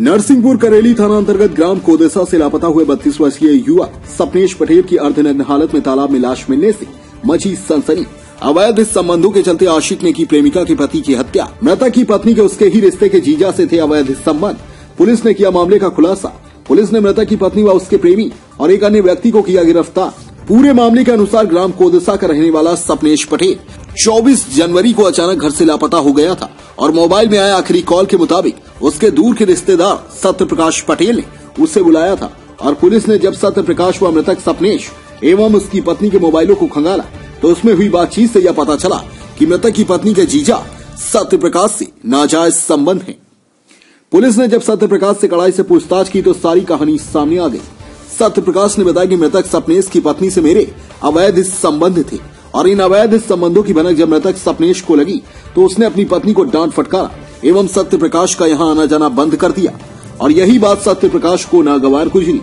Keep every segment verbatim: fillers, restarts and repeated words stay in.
नरसिंहपुर करेली थाना अंतर्गत ग्राम कोदेसा से लापता हुए बत्तीस वर्षीय युवक सपनेश पटेल की अर्धनग्न हालत में तालाब में लाश मिलने से मची सनसनी। अवैध संबंधों के चलते आशिक ने की प्रेमिका के पति की हत्या। मृतक की पत्नी के उसके ही रिश्ते के जीजा से थे अवैध संबंध। पुलिस ने किया मामले का खुलासा। पुलिस ने मृतक की पत्नी व उसके प्रेमी और एक अन्य व्यक्ति को किया गिरफ्तार। पूरे मामले के अनुसार ग्राम कोदेसा का रहने वाला सपनेश पटेल चौबीस जनवरी को अचानक घर से लापता हो गया था और मोबाइल में आए आखिरी कॉल के मुताबिक उसके दूर के रिश्तेदार सत्य प्रकाश पटेल ने उसे बुलाया था और पुलिस ने जब सत्य प्रकाश व मृतक सपनेश एवं उसकी पत्नी के मोबाइलों को खंगाला तो उसमें हुई बातचीत से यह पता चला कि मृतक की पत्नी के जीजा सत्य प्रकाश से नाजायज संबंध है। पुलिस ने जब सत्य प्रकाश से कड़ाई से पूछताछ की तो सारी कहानी सामने आ गई। सत्य प्रकाश ने बताया कि मृतक सपनेश की पत्नी से मेरे अवैध संबंध थे और इन अवैध संबंधों की भनक जब मृतक सपनेश को लगी तो उसने अपनी पत्नी को डांट फटकारा एवं सत्य प्रकाश का यहां आना जाना बंद कर दिया और यही बात सत्य प्रकाश को नागवार गुजरी।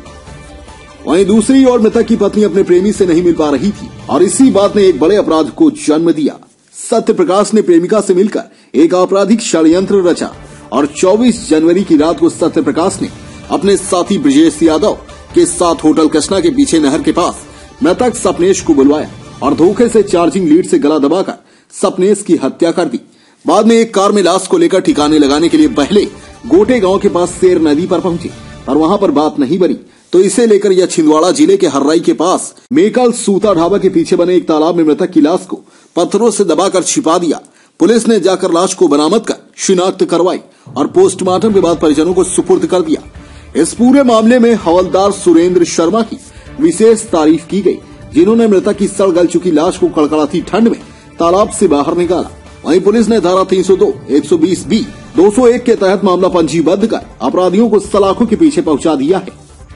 वहीं दूसरी ओर मृतक की पत्नी अपने प्रेमी से नहीं मिल पा रही थी और इसी बात ने एक बड़े अपराध को जन्म दिया। सत्य प्रकाश ने प्रेमिका से मिलकर एक आपराधिक षड्यंत्र रचा और चौबीस जनवरी की रात को सत्य प्रकाश ने अपने साथी ब्रजेश यादव के साथ होटल कृष्णा के पीछे नहर के पास मृतक सपनेश को बुलवाया और धोखे से चार्जिंग लीड से गला दबाकर सपनेश की हत्या कर दी। बाद में एक कार में लाश को लेकर ठिकाने लगाने के लिए पहले गोटे गांव के पास सेर नदी पर पहुंचे पर वहां पर बात नहीं बनी तो इसे लेकर यह छिंदवाड़ा जिले के हर्राई के पास मेकल सूता ढाबा के पीछे बने एक तालाब में मृतक की लाश को पत्थरों से दबाकर छिपा दिया। पुलिस ने जाकर लाश को बरामद कर शिनाख्त करवाई और पोस्टमार्टम के बाद परिजनों को सुपुर्द कर दिया। इस पूरे मामले में हवलदार सुरेंद्र शर्मा की विशेष तारीफ की गई जिन्होंने मृतक की सड़ गल चुकी लाश को कड़कड़ाती ठंड में तालाब से बाहर निकाला। वहीं पुलिस ने धारा तीन सौ दो, एक सौ बीस बी, दो सौ एक के तहत मामला पंजीबद्ध कर अपराधियों को सलाखों के पीछे पहुंचा दिया है।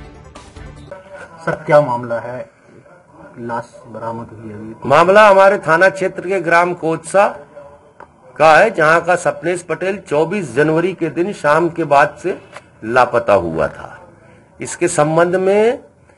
सर क्या मामला है? लाश बरामद हुई है। मामला हमारे थाना क्षेत्र के ग्राम कोदसा का है जहां का सपनेश पटेल चौबीस जनवरी के दिन शाम के बाद से लापता हुआ था। इसके संबंध में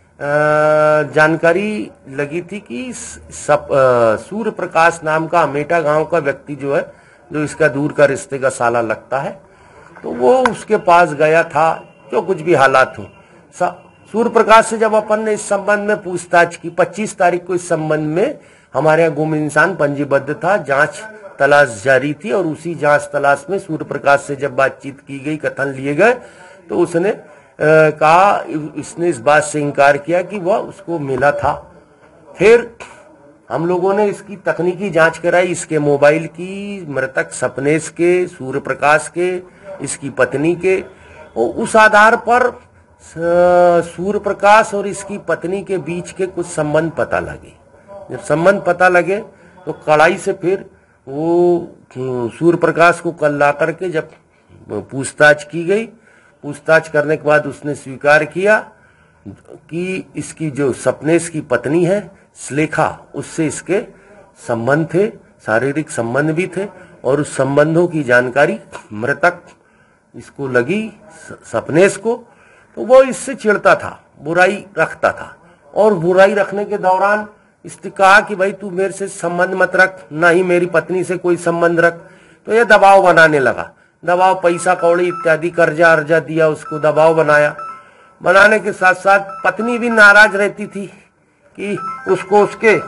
जानकारी लगी थी कि सूर्य प्रकाश नाम का अमेटा गांव का व्यक्ति जो है जो इसका दूर का रिश्ते का साला लगता है तो वो उसके पास गया था जो कुछ भी हालात हो। सूर्य प्रकाश से जब अपन ने इस संबंध में पूछताछ की पच्चीस तारीख को इस संबंध में हमारे यहाँ गुम इंसान पंजीबद्ध था, जांच तलाश जारी थी और उसी जांच तलाश में सूर्य प्रकाश से जब बातचीत की गई, कथन लिए गए तो उसने आ, कहा इसने इस बात से इनकार किया कि वह उसको मिला था। फिर हम लोगों ने इसकी तकनीकी जांच कराई, इसके मोबाइल की, मृतक सपनेश के, सूर्य प्रकाश के, इसकी पत्नी के, और उस आधार पर सूर्य प्रकाश और इसकी पत्नी के बीच के कुछ संबंध पता लगे। जब संबंध पता लगे तो कड़ाई से फिर वो सूर्य प्रकाश को कल ला करके जब पूछताछ की गई, पूछताछ करने के बाद उसने स्वीकार किया कि इसकी जो सपनेश की पत्नी है श्लेखा, उससे इसके संबंध थे, शारीरिक संबंध भी थे और उस संबंधों की जानकारी मृतक इसको लगी सपनेश को, तो वो इससे चिढ़ता था, बुराई रखता था और बुराई रखने के दौरान इसने कहा कि भाई तू मेरे से संबंध मत रख, ना ही मेरी पत्नी से कोई संबंध रख। तो ये दबाव बनाने लगा, दबाव, पैसा कौड़ी इत्यादि कर्जा अर्जा दिया, उसको दबाव बनाया। बनाने के साथ साथ पत्नी भी नाराज रहती थी कि उसको उसके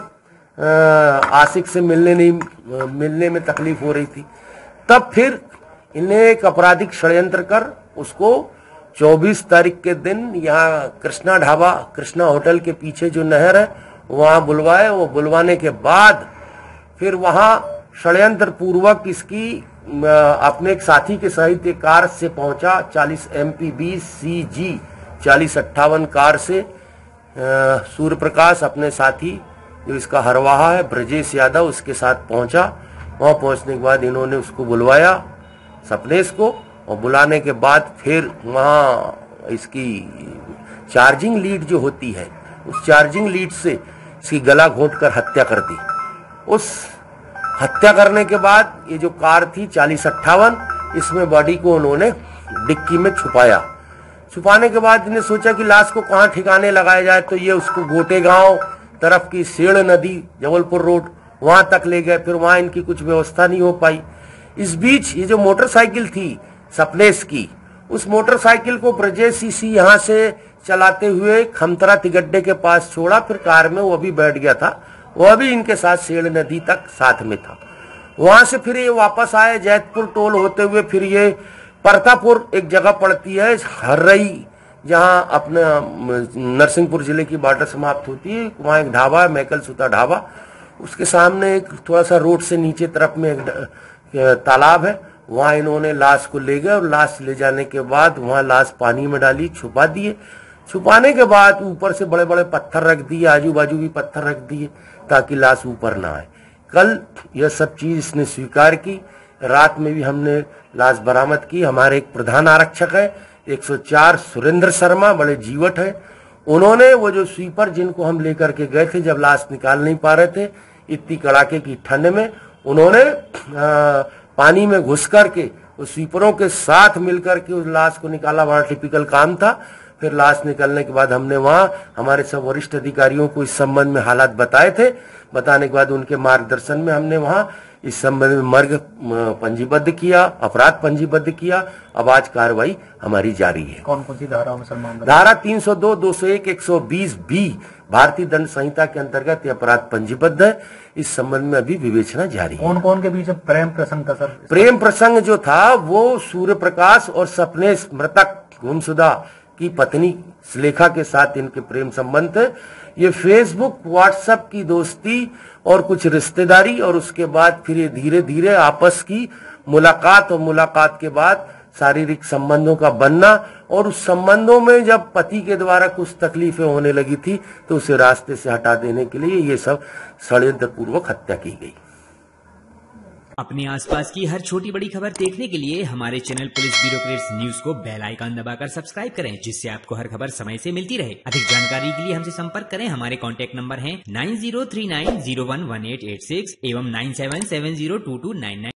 आशिक से मिलने नहीं मिलने में तकलीफ हो रही थी। तब फिर इन्हें एक आपराधिक षड्यंत्र कर उसको चौबीस तारीख के दिन यहाँ कृष्णा ढाबा, कृष्णा होटल के पीछे जो नहर है वहां बुलवाए। वो बुलवाने के बाद फिर वहां षड्यंत्र पूर्वक इसकी अपने एक साथी के सहित एक कार से पहुंचा, चालीस एम पी बीस सी जी चालीस अट्ठावन कार से सूर्य प्रकाश अपने साथी जो इसका हरवाहा है ब्रजेश यादव उसके साथ पहुंचा। वहां पहुंचने के बाद इन्होंने उसको बुलवाया सपनेश को, और बुलाने के बाद फिर वहां इसकी चार्जिंग लीड जो होती है उस चार्जिंग लीड से इसकी गला घोंटकर हत्या कर दी। उस हत्या करने के बाद ये जो कार थी चालीस अट्ठावन, इसमें बॉडी को उन्होंने डिक्की में छुपाया। छुपाने के बाद इन्हें सोचा कि लाश को कहाँ ठिकाने लगाया जाए, तो ये उसको गोटे गांव तरफ की सेड़ नदी जबलपुर रोड वहां तक ले गए। फिर वहां इनकी कुछ व्यवस्था नहीं हो पाई। इस बीच ये जो मोटरसाइकिल थी सपनेश की उस मोटरसाइकिल को ब्रजेश इसी यहाँ से चलाते हुए खमतरा तिगड्डे के पास छोड़ा, फिर कार में वो भी बैठ गया था, वह भी इनके साथ सेड़ नदी तक साथ में था। वहां से फिर ये वापस आए जैतपुर टोल होते हुए, फिर ये परतापुर एक जगह पड़ती है हर्रई, जहां अपना नरसिंहपुर जिले की बॉर्डर समाप्त होती है, वहां एक ढाबा है मैकल सूता ढाबा, उसके सामने एक थोड़ा सा रोड से नीचे तरफ में एक तालाब है, वहां इन्होंने लाश को ले गए और लाश ले जाने के बाद वहां लाश पानी में डाली, छुपा दिए। छुपाने के बाद ऊपर से बड़े बड़े पत्थर रख दिए, आजू बाजू भी पत्थर रख दिए ताकि लाश ऊपर ना आए। कल यह सब चीज इसने स्वीकार की। रात में भी हमने लाश बरामद की। हमारे एक प्रधान आरक्षक है एक सौ चार सुरेंद्र शर्मा, बड़े जीवट है, उन्होंने वो जो स्वीपर जिनको हम लेकर के गए थे, जब लाश निकाल नहीं पा रहे थे इतनी कड़ाके की ठंड में, उन्होंने आ, पानी में घुस करके उस स्वीपरों के साथ मिलकर के उस लाश को निकाला। बड़ा टिपिकल काम था। फिर लाश निकलने के बाद हमने वहां हमारे सब वरिष्ठ अधिकारियों को इस संबंध में हालात बताए थे। बताने के बाद उनके मार्गदर्शन में हमने वहां इस संबंध में मर्ग पंजीबद्ध किया, अपराध पंजीबद्ध किया। अब आज कार्रवाई हमारी जारी है। कौन कौन सी धाराओं में सर मामला? धारा तीन सौ दो, दो सौ एक, एक सौ बीस बी भारतीय दंड संहिता के अंतर्गत यह अपराध पंजीबद्ध है। इस संबंध में अभी विवेचना जारी है। कौन कौन के बीच में प्रेम प्रसंग था सर? प्रेम प्रसंग जो था वो सूर्य प्रकाश और सपनेश मृतक गुमशुदा की पत्नी सुलेखा के साथ इनके प्रेम संबंध थे। ये फेसबुक व्हाट्सएप की दोस्ती और कुछ रिश्तेदारी, और उसके बाद फिर ये धीरे धीरे आपस की मुलाकात, और मुलाकात के बाद शारीरिक संबंधों का बनना, और उस संबंधों में जब पति के द्वारा कुछ तकलीफें होने लगी थी तो उसे रास्ते से हटा देने के लिए ये सब षड्यंत्र पूर्वक हत्या की गई। अपने आसपास की हर छोटी बड़ी खबर देखने के लिए हमारे channel police bureau clips news को बेल आइकन दबाकर सब्सक्राइब करें, जिससे आपको हर खबर समय से मिलती रहे। अधिक जानकारी के लिए हमसे संपर्क करें। हमारे कॉन्टैक्ट नंबर हैं nine zero three nine zero one one eight eight six एवं nine seven seven zero two two nine nine.